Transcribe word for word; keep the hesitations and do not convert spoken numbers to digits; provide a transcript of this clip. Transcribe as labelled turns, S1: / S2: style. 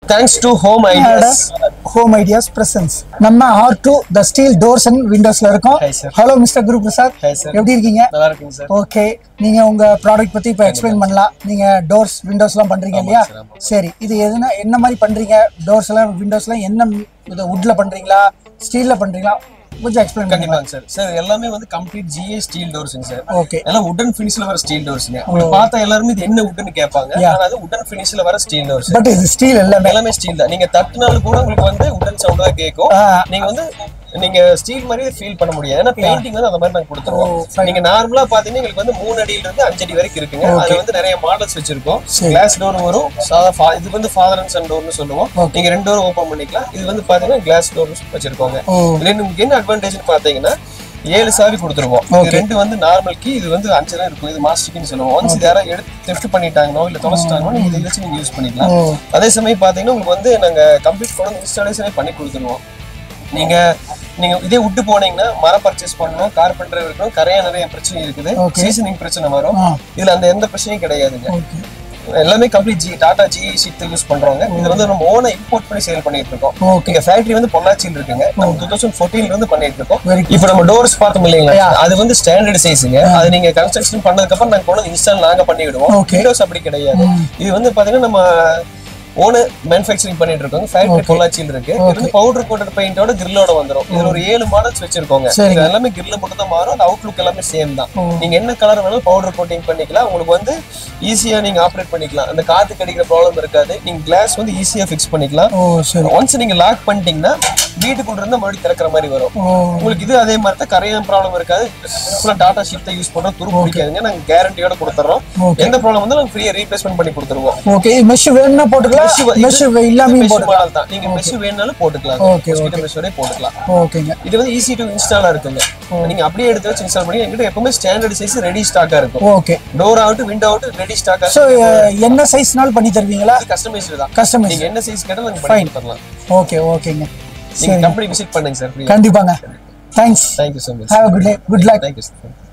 S1: Thanks to Home Ideas.
S2: Home Ideas presents. நம்ம R two the steel doors and windows-ல இருக்கோம். Hello Mister Guru Prasad. எப்படி இருக்கீங்க?
S1: நல்லா இருக்கீங்க சார்.
S2: ஓகே. நீங்க உங்க ப்ராடக்ட் பத்தி இப்ப எக்ஸ்பிளைன் பண்ணலாம். நீங்க டோர்ஸ் விண்டோஸ்லாம் பண்றீங்க இல்லையா? சரி. இது எதுனா என்ன மாதிரி பண்றீங்க? டோர்ஸ்லாம் விண்டோஸ்லாம் என்ன இது வுட்ல பண்றீங்களா? ஸ்டீல்ல பண்றீங்களா? கொஞ்சம் எக்ஸ்பிளைன் பண்ணுங்க
S1: சார். சார் எல்லாமே வந்து கம்ப்ளீட் G A ஸ்டீல் டோர்ஸ்ங்க சார்.
S2: ஓகே.
S1: எல்லாம் வுடன் ஃபினிஷ்ல வர ஸ்டீல் டோர்ஸ்ங்க. உங்களுக்கு பார்த்தா எல்லாரும் இது என்ன வுட்னு கேட்பாங்க. ஆனா அது வுடன் ஃபினிஷ்ல வர ஸ்டீல் டோர்ஸ்.
S2: பட் இது ஸ்டீல் எல்லாமே
S1: எல்லாமே ஸ்டீல் தான். நீங்க தட்டினாலும் கூட உங்களுக்கு வந்து வுடன் சவுண்ட் தான் கேட்கும். நீங்க வந்து நீங்க ஸ்டீல் மாதிரி ஃபீல் பண்ண முடியாது. ஏன்னா பெயிண்டிங் வந்து அந்த மாதிரி நாங்க கொடுத்துருவோம். நீங்க நார்மலா பாத்தீங்கன்னா உங்களுக்கு வந்து மூணு அடியில இருந்து அஞ்சு அடி வரைக்கும் இருக்குங்க. அதுல வந்து நிறைய மாடல்ஸ் வச்சிருக்கோம். கிளாஸ் டோர் வரும். சாதா இது வந்து ஃபாதர் அண்ட் சன் டோர்னு சொல்லுவோம். நீங்க ரெண்டு டோர் ஓபன் பண்ணிக்கலாம். இது வந்து பாத்தீங்கன்னா கிளாஸ் டோர் வச்சிருக்கோங்க. ரெண்டு என்ன அட்வான்டேஜ்னு பாத்தீங்கன்னா ஏழு சாவி கொடுத்துருவோம். ரெண்டு வந்து நார்மல் கீ, இது வந்து அஞ்சு தான் இருக்கும். இது மாஸ்டர் கீன்னு சொல்லுவோம். ஒன்ஸ் இது யாராவது எடுத்து தெஃப்ட் பண்ணிட்டாங்களோ இல்ல தொலைச்சிட்டாங்களோ நீங்க இதை வச்சு நீங்க யூஸ் பண்ணிக்கலாம். அதே சமயம் பாத்தீங்கன்னா உங்களுக்கு வந்து நாங்க கம்ப்ளீட் கொண்டு இன்ஸ்டாலேஷனே பண்ணி கொடுத்துருவோம். நீங்க நீங்க இதே விட்டு போனீங்கன்னா மரம் பர்ச்சேஸ் பண்ணணும், கார்பெண்டர் இருக்கணும், கரையா நிறைய பிரச்சனை இருக்குது, சீசனிங் பிரச்சனை வரும். இதுல அந்த எந்த பிரச்சனையும் கிடையாதுங்க. எல்லாமே complete G Tata G sheet use பண்றோங்க. இது வந்து நம்ம ஓனா இம்போர்ட் பண்ணி சேல் பண்ணிட்டு இருக்கோம். இங்க ஃபேக்டரி வந்து பொள்ளாச்சியில் இருக்குங்க. நம்ம டூ தௌசண்ட் ஃபோர்டீன்ல இருந்து பண்ணிட்டு இருக்கோம். இப்போ நம்ம டோர்ஸ் பார்த்தோம் இல்லைங்களா, அது வந்து ஸ்டாண்டர்ட் சைஸுங்க. அது நீங்க கன்ஸ்ட்ரக்ஷன் பண்ணதுக்கு அப்புறம் நாங்க கொண்டு இன்ஸ்டால் நாங்க பண்ணி விடுவோம். விண்டோஸ் அப்படி கிடையாது. இது வந்து பாத்தீங்கன்னா நம்ம ஓன மேனுஃபேக்சரிங் பண்ணிட்டு இருக்கோம். ஃபேக்டரி பொள்ளாச்சியில் இருக்கு. இது வந்து பவுடர் கோட்டட் பெயிண்டோட கிரில்லோட வந்துரும். இதுல ஒரு ஏழு மாடல்ஸ் வச்சிருக்கோங்க. இது எல்லாமே கிரில்ல மட்டும் தான் மாறும். அந்த அவுட்லுக் எல்லாமே சேம் தான். நீங்க என்ன கலர் வேணாலும் பவுடர் கோட்டிங் பண்ணிக்கலாம். உங்களுக்கு வந்து ஈஸியா நீங்க ஆப்ரேட் பண்ணிக்கலாம். அந்த காத்து கடிக்கிற ப்ராப்ளம் இருக்காது. நீங்க கிளாஸ் வந்து ஈஸியா ஃபிக்ஸ் பண்ணிக்கலாம். ஒன்ஸ் நீங்க லாக் பண்ணிட்டீங்கன்னா வீட்டுக்குள்ள இருந்து மறுபடியும் திறக்கிற மாதிரி வரும். உங்களுக்கு இது அதே மாதிரி தான் கரையான் ப்ராப்ளம் இருக்காது. டாடா ஷீட் தான் யூஸ் பண்றோம். துரு பிடிக்காதுங்க. நாங்க கேரண்டியோட கொடுத்துறோம். எந்த ப்ராப்ளம் வந்து நாங்க ஃப்ரீயா ரீப்ளேஸ்மெண்ட் பண்ணி கொடுத்துருவோம்.
S2: ஓகே. மெஷ் வேணும்னா போட்டுக்கலாம். மெஷ் இல்லாம போட்டுக்கலாம்
S1: தான். நீங்க மெஷ் வேணும்னாலும் போட்டுக்கலாம்.
S2: Okay
S1: okay. மெஷ்ஷோட போட்டுக்கலாம்.
S2: ஓகேங்க.
S1: இது வந்து ஈஸி டு இன்ஸ்டாலா இருக்குங்க. நீங்க அப்படியே எடுத்து வச்சு இன்ஸ்டால் பண்ணி என்கிட்ட எப்பவுமே ஸ்டாண்டர்ட் சைஸ் ரெடி ஸ்டாக்கா இருக்கும்.
S2: ஓகே.
S1: டோர் ஆகட்டும் விண்டோ ஆகட்டும் ரெடி ஸ்டாக்கா.
S2: சோ என்ன சைஸ்னாலும் பண்ணி தருவீங்களா?
S1: கஸ்டமைஸ்டு தான்.
S2: கஸ்டமைஸ்.
S1: நீங்க என்ன சைஸ் கேட்டாலும் நாங்க பண்ணி தரலாம்.
S2: ஓகே ஓகேங்க.
S1: நீங்க கம்பெனி விசிட் பண்ணுங்க சார்.
S2: கண்டிப்பாங்க. Thanks.
S1: Thank you so much.
S2: Have a good day. Good luck.
S1: Thank you.